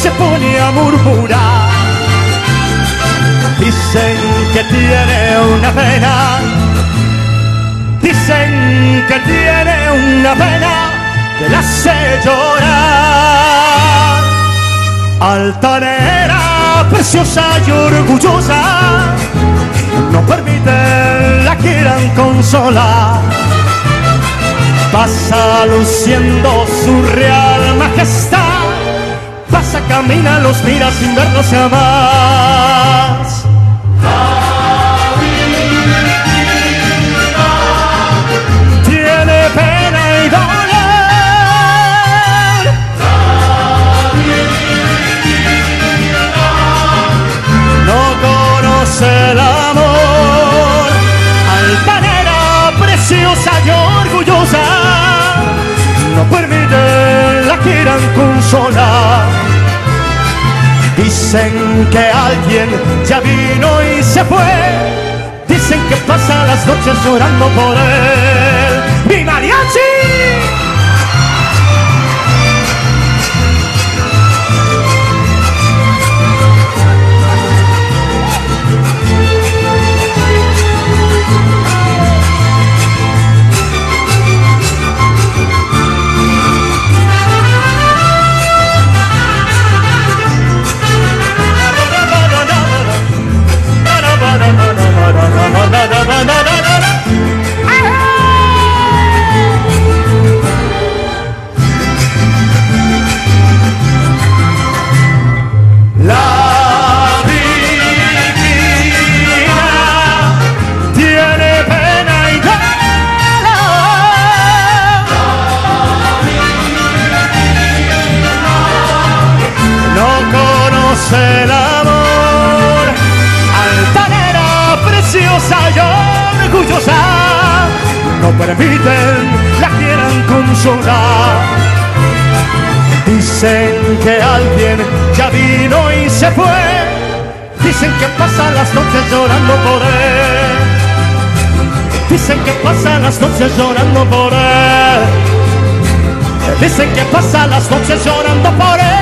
se pone a murmurar. Dicen que tiene una pena, dicen que tiene una pena que la hace llorar. Altanera, preciosa y orgullosa, no permiten la quieran consolar. Pasa luciendo su real majestad, pasa, camina, los mira sin verlos jamás. Tiene pena y dolor, no conoce el amor. Altanera, preciosa y orgullosa, no permiten la quieran consolar. Dicen que alguien ya vino y se fue, dicen que pasa las noches llorando por él. ¡Mi mariachi! El amor, altanera, preciosa y orgullosa, no permiten la quieran consolar. Dicen que alguien ya vino y se fue, dicen que pasan las noches llorando por él, dicen que pasan las noches llorando por él, dicen que pasan las noches llorando por él.